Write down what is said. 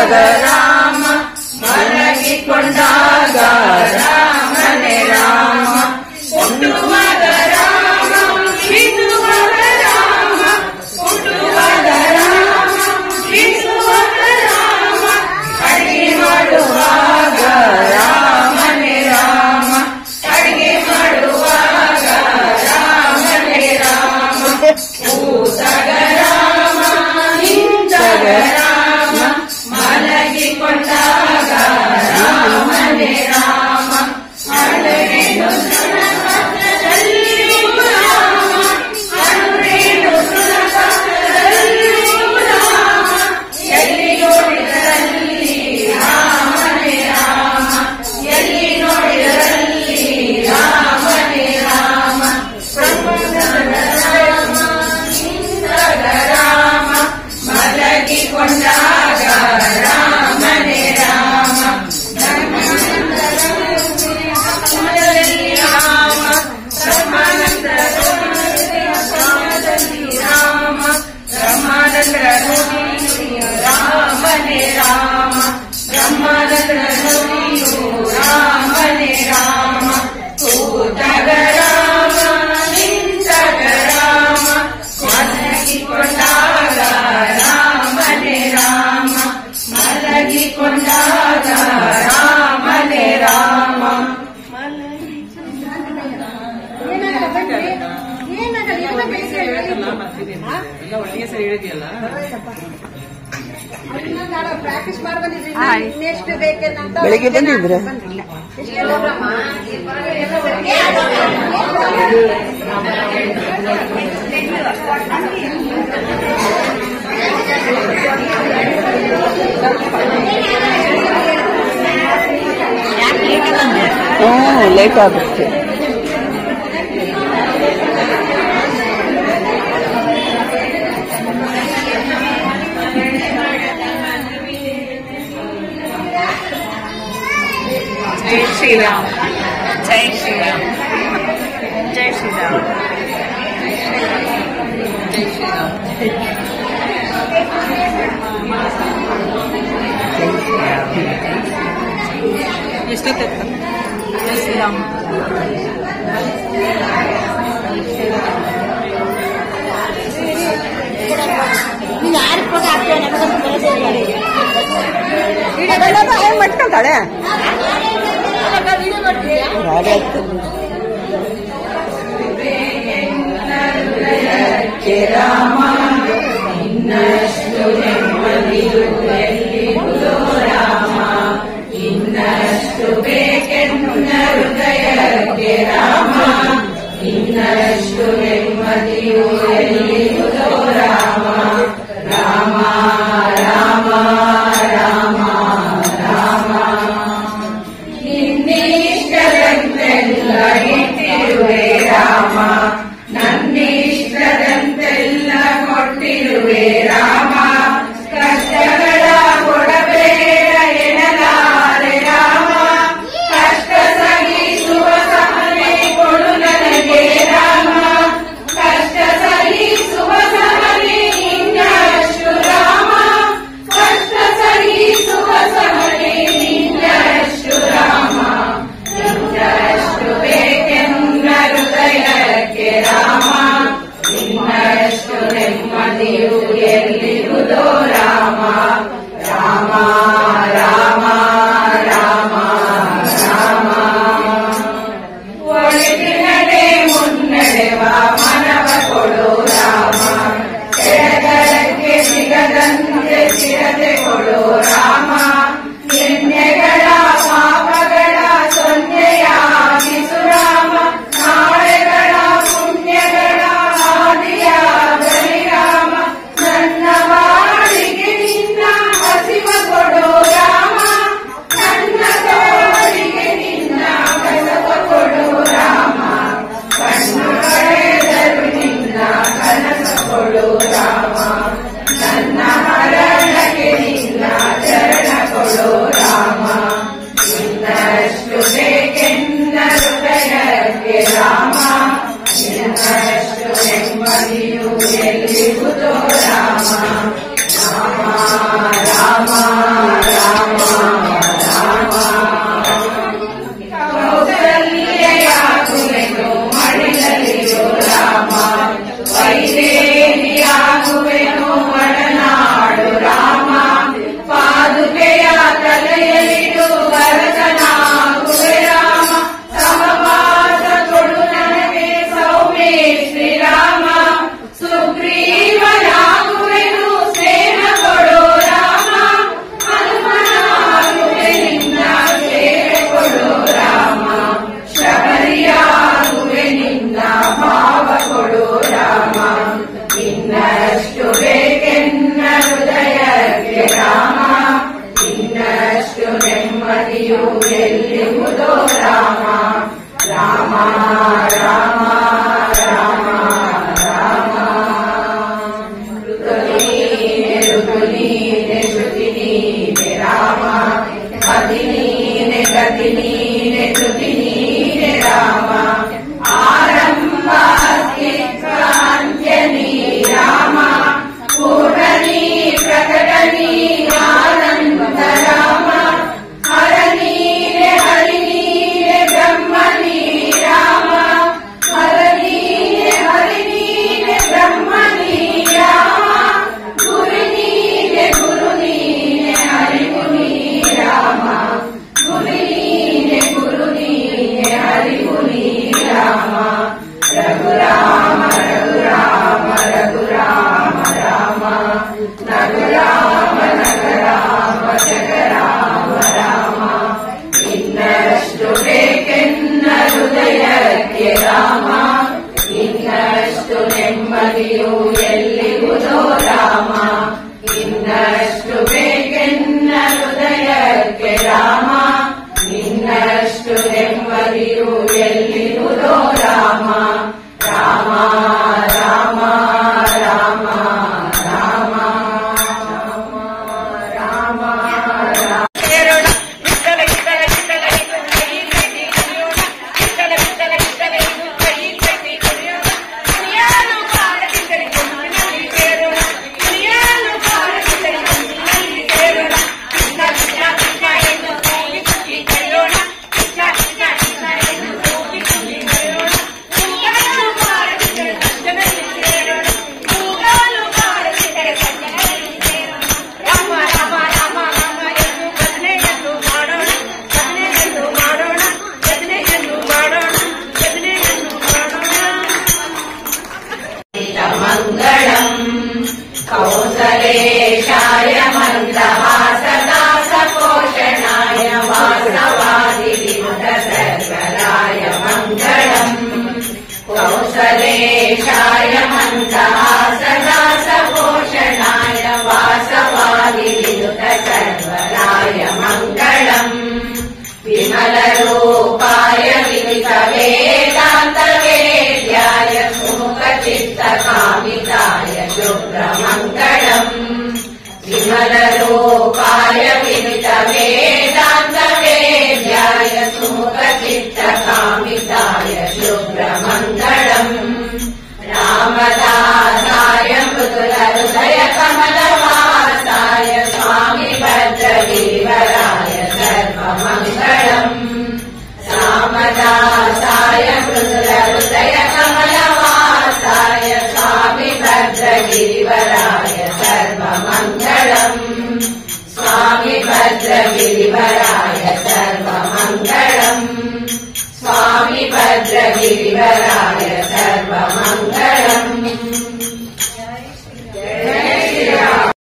ರಾಮ ಮಲಗಿಕೊಂಡಾಗ ರಾಮನೇ ರಾಮ ಹುಟ್ಟುವಾಗ ರಾಮ ಬಿಡುವಾಗ ರಾಮ ಹುಟ್ಟುವಾಗ ರಾಮ ಬಿಡುವಾಗ ರಾಮ ಅಡಿಗೆ ಮಾಡುವಾಗ ರಾಮನೇ ರಾಮ ಅಡಿಗೆ ಮಾಡುವಾಗ ರಾಮನೇ ರಾಮ ಕೂತಾಗ ರಾಮ ನಿಂತಾಗ ರಾಮ ಮಲಗಿಕೊಂಡಾಗ ರಾಮನೇ ರಾಮ ಅಳವೇನು ತೃಣಪತ್ರದಲ್ಲಿಯೂ ರಾಮ ಅಳುವೇನು ತೃಣಪತ್ರದಲ್ಲಿಯೂ ರಾಮ ಎಲ್ಲಿ ನೋಡಿದರಲ್ಲಿ ರಾಮನೇ ರಾಮ ಎಲ್ಲಿ ನೋಡಿದರಲ್ಲಿ ರಾಮನೇ ರಾಮ ರಾಮ ನಿಂತಾಗ ರಾಮ ಮಲಗಿಕೊಂಡಾಗ ರಾಮನೇ ರಾಮ ಧರ್ಮಾನಂದರಲ್ಲಿ ರಾಮ ಧರ್ಮಾನಂದರಲ್ಲಿ ರಾಮ ಧರ್ಮಾನಂದರಲ್ಲಿ ರಾಮನೇ ರಾಮ ಧರ್ಮಾನಂದರಲ್ಲಿ ರಾಮನೇ ರಾಮ ಕೂತಾಗ ರಾಮ ನಿಂತಾಗ ರಾಮ ಮಲಗಿಕೊಂಡಾಗ ರಾಮನೇ ರಾಮ ಮಲಗಿಕೊಂಡಾಗ ರಾಮನೇ ರಾಮ ಒಳ್ಳೆಯ ಸರಿ ಹೇಳಿದೆಯಲ್ಲ ಪ್ರಾಕ್ಟೀಸ್ ಮಾಡಿ ಬಂದಿದ್ರಿ ನೆಕ್ಸ್ಟ್ ಬೇಕೇನಂತ ಬೆಳಿಗ್ಗೆ ಬಂದಿದ್ರ ಲೇಟ್ ಆಗುತ್ತೆ ಜೈ ಶ್ರೀರಾಮ್ ಜೈ ಶ್ರೀರಾಮ್ ಜೈ ಶ್ರೀರಾಮ್ ಜೈ ಶ್ರೀರಾಮ್ ಎಷ್ಟೊತ್ತ ಜೈ ಶ್ರೀರಾಮ್ ಏನ್ ಮಾಡ್ಕೊಂತಾಳೆ ರಾಮ ಇನ್ನಷ್ಟು ನೆಮ್ಮದಿಯು ಎಲ್ಲಿರುವುದೋ ರಾಮ ಇನ್ನಷ್ಟು ಬೇಕೆನ್ನ ಹೃದಯಕ್ಕೆ ರಾಮ ಇನ್ನಷ್ಟು ನೆಮ್ಮದಿಯು ಎಲ್ಲಿರುವುದೋ ರಾಮ ರಾಮ ರಾಮ ರಾಮ ರಾಮ ನಿನ್ನಿಷ್ಟದಂತೆಲ್ಲ ಇಟ್ಟಿರುವೆ ರಾಮ ನನ್ನಿಷ್ಟದಂತೆಲ್ಲ ಕೊಟ್ಟಿರುವೆ ರಾಮ वेदान्तवेद्याय सूतचित्तकामिताय शुभ्रमङ्गलम् रामदासाय मृदुलहृदय कमलवासाय स्वामी भद्रगिरिवराय सर्वमङ्गलम् रामदासाय मृदुलहृदय कमलवासाय स्वामी भद्रगिरिवराय सर्वमङ्गलम् स्वामी भद्रगिरिवराय सर्वमङ्गलम् स्वामी भद्रगिरिवराय सर्वमङ्गलम्